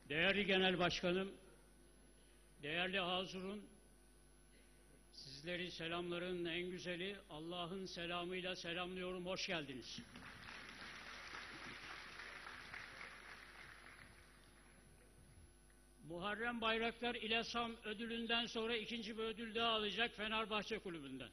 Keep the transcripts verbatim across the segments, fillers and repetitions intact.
Değerli Genel Başkanım, değerli Hazırun, sizleri selamların en güzeli Allah'ın selamıyla selamlıyorum, hoş geldiniz. Muharrem Bayraktar İLESAM ödülünden sonra ikinci bir ödül daha alacak Fenerbahçe Kulübü'nden.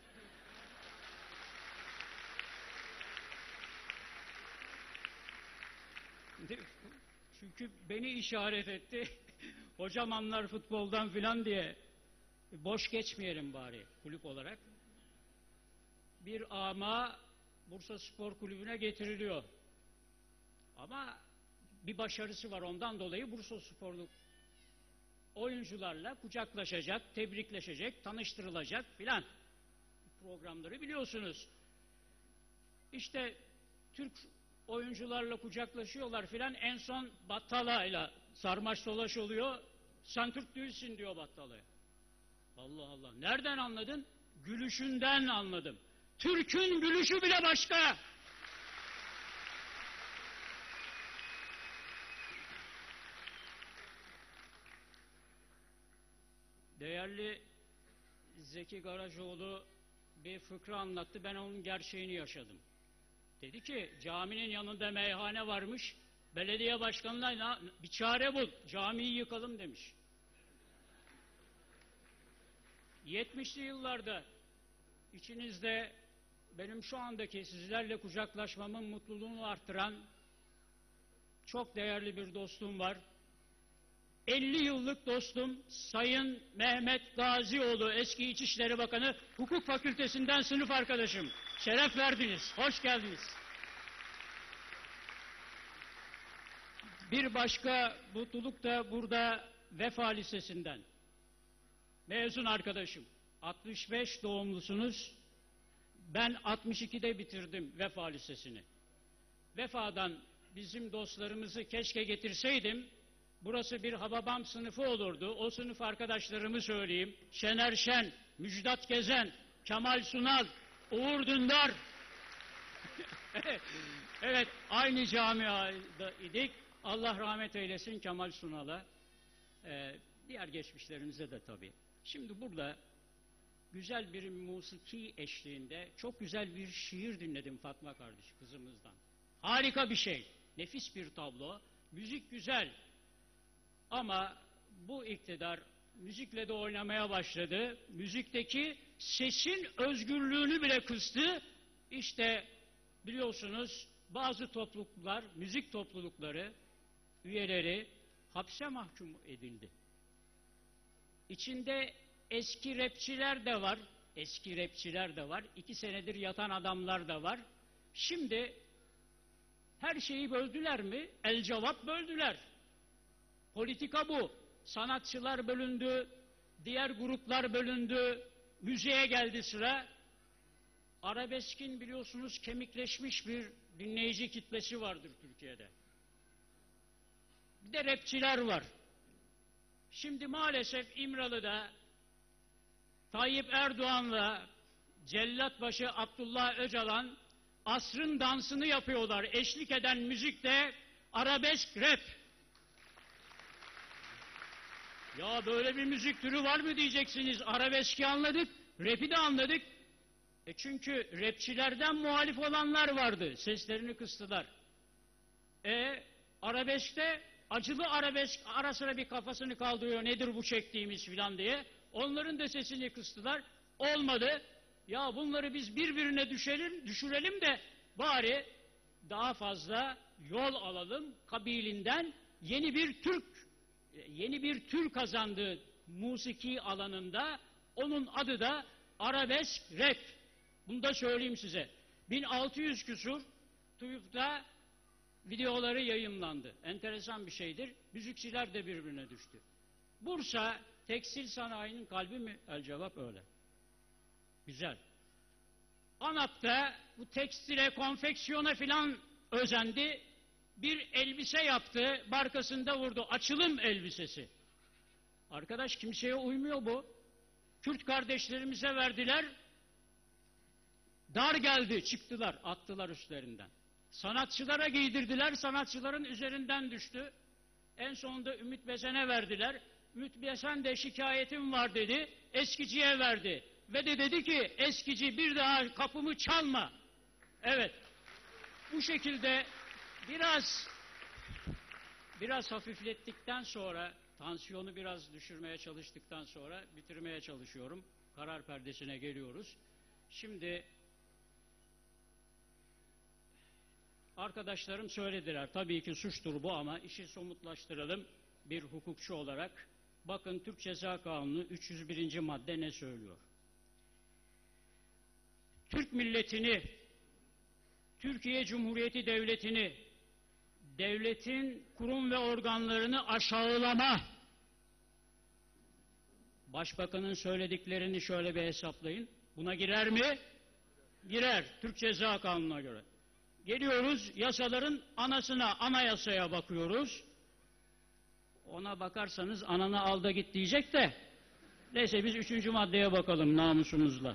Çünkü beni işaret etti. Hocam anlar futboldan filan diye. Boş geçmeyelim bari kulüp olarak. Bir ama Bursa Spor Kulübü'ne getiriliyor. Ama bir başarısı var, ondan dolayı Bursa Sporlu oyuncularla kucaklaşacak, tebrikleşecek, tanıştırılacak filan programları biliyorsunuz. İşte Türk oyuncularla kucaklaşıyorlar filan, en son Battala'yla sarmaş dolaş oluyor. Sen Türk değilsin diyor Battala'ya. Allah Allah. Nereden anladın? Gülüşünden anladım. Türk'ün gülüşü bile başka. Değerli Zeki Garacoğlu bir fıkra anlattı. Ben onun gerçeğini yaşadım. Dedi ki caminin yanında meyhane varmış. Belediye başkanına bir çare bul. Camiyi yıkalım demiş. yetmişli yıllarda içinizde benim şu andaki sizlerle kucaklaşmamın mutluluğunu arttıran çok değerli bir dostum var. elli yıllık dostum Sayın Mehmet Gazioğlu, eski İçişleri Bakanı, Hukuk Fakültesinden sınıf arkadaşım. Şeref verdiniz, hoş geldiniz. Bir başka mutluluk da burada Vefa Lisesi'nden. Mezun arkadaşım. altmış beş doğumlusunuz. Ben altmış ikide bitirdim Vefa Lisesi'ni. Vefa'dan bizim dostlarımızı keşke getirseydim. Burası bir Hababam sınıfı olurdu. O sınıf arkadaşlarımı söyleyeyim. Şener Şen, Müjdat Gezen, Kemal Sunal, Uğur Dündar. Evet, aynı camiada idik. Allah rahmet eylesin Kemal Sunal'a. Ee, diğer geçmişlerimize de tabii. Şimdi burada güzel bir musiki eşliğinde çok güzel bir şiir dinledim Fatma kardeş kızımızdan. Harika bir şey. Nefis bir tablo. Müzik güzel. Ama bu iktidar müzikle de oynamaya başladı. Müzikteki sesin özgürlüğünü bile kıstı. İşte biliyorsunuz bazı topluluklar, müzik toplulukları, üyeleri hapse mahkum edildi. İçinde eski rapçiler de var, eski rapçiler de var, iki senedir yatan adamlar da var. Şimdi her şeyi böldüler mi? El cevap böldüler. Politika bu. Sanatçılar bölündü, diğer gruplar bölündü, müziğe geldi sıra. Arabeskin biliyorsunuz kemikleşmiş bir dinleyici kitlesi vardır Türkiye'de. Bir de rapçiler var. Şimdi maalesef İmralı'da Tayyip Erdoğan'la Cellatbaşı Abdullah Öcalan asrın dansını yapıyorlar. Eşlik eden müzik de arabesk rap. Ya böyle bir müzik türü var mı diyeceksiniz. Arabeski anladık, rap'i de anladık. E çünkü rapçilerden muhalif olanlar vardı. Seslerini kıstılar. E arabeskte acılı arabesk ara sıra bir kafasını kaldırıyor. Nedir bu çektiğimiz filan diye. Onların da sesini kıstılar. Olmadı. Ya bunları biz birbirine düşelim, düşürelim de bari daha fazla yol alalım kabilinden. Yeni bir Türk yeni bir tür kazandı musiki alanında. Onun adı da arabesk rap. Bunu da söyleyeyim size. bin altı yüz küsur TÜYAP'ta videoları yayınlandı. Enteresan bir şeydir. Müzikçiler de birbirine düştü. Bursa tekstil sanayinin kalbi mi? El cevap öyle. Güzel. ANAP'ta bu tekstile, konfeksiyona filan özendi. Bir elbise yaptı, markasında vurdu. Açılım elbisesi. Arkadaş kimseye uymuyor bu. Kürt kardeşlerimize verdiler. Dar geldi, çıktılar, attılar üstlerinden. Sanatçılara giydirdiler, sanatçıların üzerinden düştü. En sonunda Ümit Besen'e verdiler. Ümit Besen de şikayetim var dedi. Eskiciye verdi. Ve de dedi ki eskici bir daha kapımı çalma. Evet. Bu şekilde biraz biraz hafiflettikten sonra, tansiyonu biraz düşürmeye çalıştıktan sonra bitirmeye çalışıyorum. Karar perdesine geliyoruz. Şimdi arkadaşlarım söylediler. Tabii ki suçtur bu ama işi somutlaştıralım bir hukukçu olarak. Bakın Türk Ceza Kanunu üç yüz birinci madde ne söylüyor? Türk milletini, Türkiye Cumhuriyeti Devleti'ni, devletin kurum ve organlarını aşağılama. Başbakanın söylediklerini şöyle bir hesaplayın. Buna girer mi? Girer. Türk Ceza Kanunu'na göre. Geliyoruz yasaların anasına, anayasaya bakıyoruz. Ona bakarsanız ananı al da git diyecek de. Neyse biz üçüncü maddeye bakalım namusumuzla.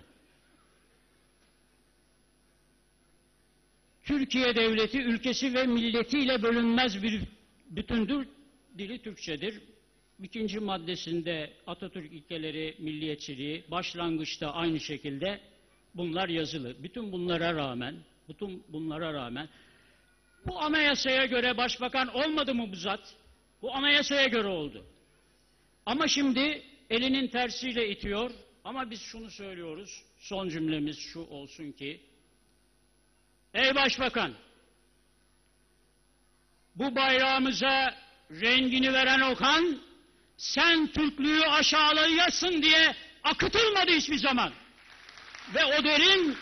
Türkiye Devleti ülkesi ve milletiyle bölünmez bir bütündür. Dili Türkçedir. İkinci maddesinde Atatürk ilkeleri, milliyetçiliği, başlangıçta aynı şekilde bunlar yazılı. Bütün bunlara rağmen, bütün bunlara rağmen bu anayasaya göre başbakan olmadı mı bu zat? Bu anayasaya göre oldu. Ama şimdi elinin tersiyle itiyor. Ama biz şunu söylüyoruz. Son cümlemiz şu olsun ki ey başbakan, bu bayrağımıza rengini veren Okan, sen Türklüğü aşağılayasın diye akıtılmadı hiçbir zaman. Ve o derin,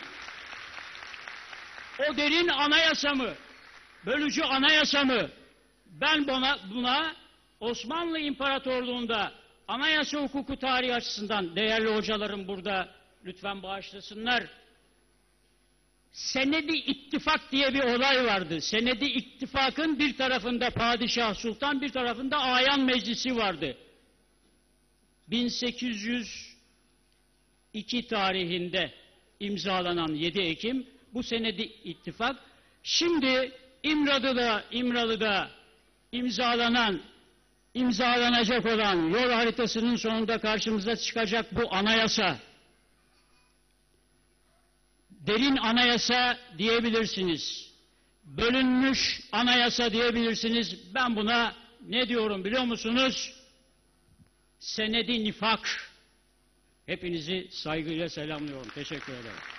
o derin anayasamı, bölücü anayasamı, ben buna, buna Osmanlı İmparatorluğu'nda anayasa hukuku tarihi açısından, değerli hocalarım burada lütfen bağışlasınlar, Senedi İttifak diye bir olay vardı. Senedi İttifak'ın bir tarafında Padişah Sultan, bir tarafında Ayan Meclisi vardı. bin sekiz yüz iki tarihinde imzalanan yedi Ekim bu Senedi İttifak, şimdi İmralı'da, İmralı'da imzalanan, imzalanacak olan yol haritasının sonunda karşımıza çıkacak bu anayasa, derin anayasa diyebilirsiniz, bölünmüş anayasa diyebilirsiniz. Ben buna ne diyorum biliyor musunuz? Senedi nifak. Hepinizi saygıyla selamlıyorum. Teşekkür ederim.